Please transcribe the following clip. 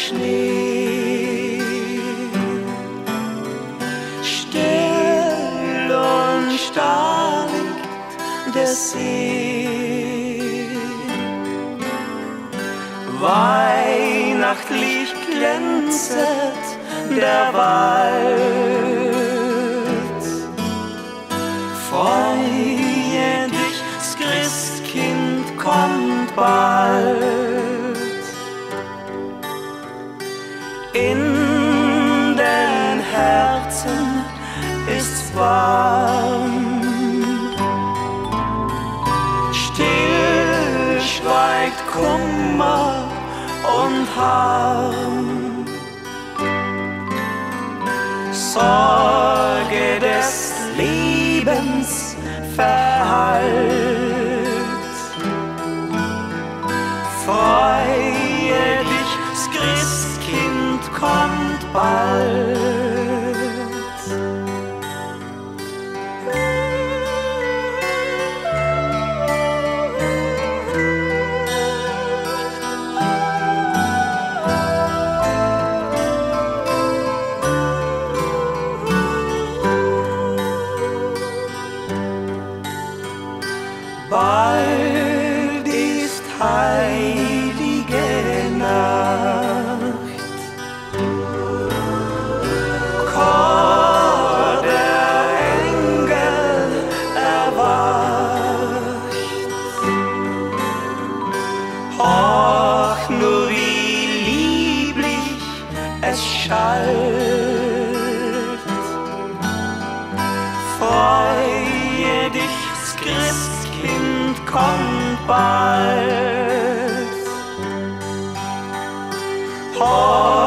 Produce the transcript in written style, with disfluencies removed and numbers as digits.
Schnee. Still und starr liegt der See. Weihnachtlich glänzet der Wald. Freue dich, das Christkind kommt bald. In den Herzen ist's warm. Still schweigt Kummer und Harm. Sorge des Lebens verhallt. Freue dich, das Christkind kommt bald. Bald ist heilige Nacht. Chor der Engel erwacht. Hoch nur wie lieblich es schallt. Freue dich, das Christkind kommt bald.